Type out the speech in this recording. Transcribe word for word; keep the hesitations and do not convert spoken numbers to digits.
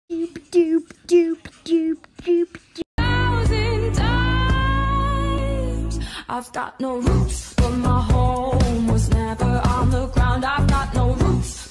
Doop doop doop doop doop doop. Thousand times I've got no roots, but my home was never on the ground. I've got no roots.